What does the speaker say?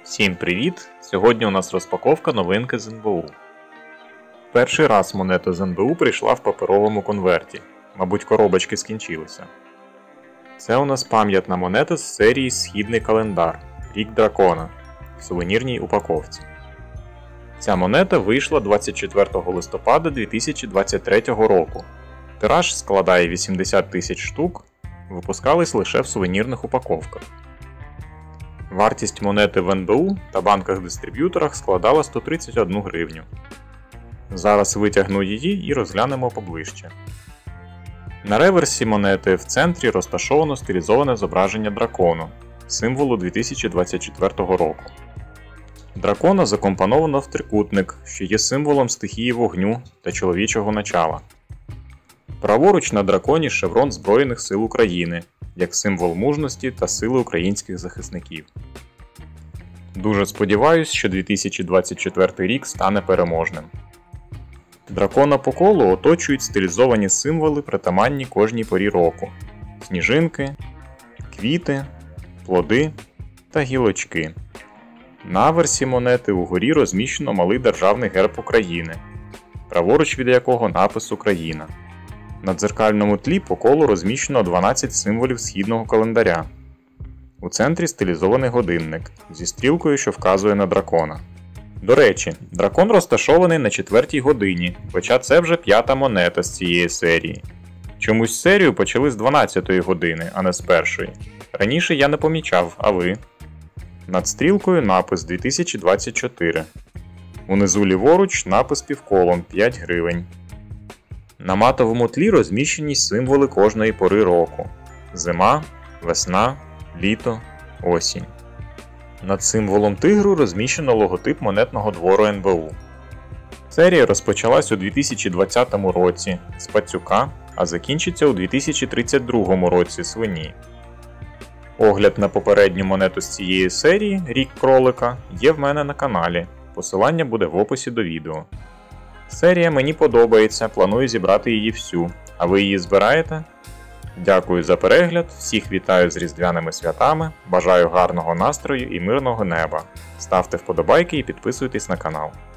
Всім привіт! Сьогодні у нас розпаковка новинки з НБУ. Перший раз монета з НБУ прийшла в паперовому конверті. Мабуть, коробочки скінчилися. Це у нас пам'ятна монета з серії Східний календар. Рік дракона в сувенірній упаковці. Ця монета вийшла 24 листопада 2023 року. Тираж складає 80 тисяч штук, випускались лише в сувенірних упаковках. Вартість монети в НБУ та банках-дистриб'юторах складала 131 гривню. Зараз витягну її і розглянемо поближче. На реверсі монети в центрі розташовано стилізоване зображення дракону, символу 2024 року. Дракона закомпоновано в трикутник, що є символом стихії вогню та чоловічого начала. Праворуч на драконі шеврон Збройних сил України, як символ мужності та сили українських захисників. Дуже сподіваюсь, що 2024 рік стане переможним. Дракона по колу оточують стилізовані символи, притаманні кожній порі року: сніжинки, квіти, плоди та гілочки. На аверсі монети угорі розміщено малий державний герб України, праворуч від якого напис «Україна». На дзеркальному тлі по колу розміщено 12 символів східного календаря. У центрі стилізований годинник зі стрілкою, що вказує на дракона. До речі, дракон розташований на 4-й годині, хоча це вже 5-та монета з цієї серії. Чомусь серію почали з 12-ї години, а не з 1-ї. Раніше я не помічав, а ви? Над стрілкою напис 2024. Унизу ліворуч напис півколом 5 гривень. На матовому тлі розміщені символи кожної пори року: зима, весна, літо, осінь. Над символом тигру розміщено логотип монетного двору НБУ. Серія розпочалась у 2020 році з пацюка, а закінчиться у 2032 році свині. Огляд на попередню монету з цієї серії, рік кролика, є в мене на каналі. Посилання буде в описі до відео. Серія мені подобається, планую зібрати її всю. А ви її збираєте? Дякую за перегляд, всіх вітаю з різдвяними святами, бажаю гарного настрою і мирного неба. Ставте вподобайки і підписуйтесь на канал.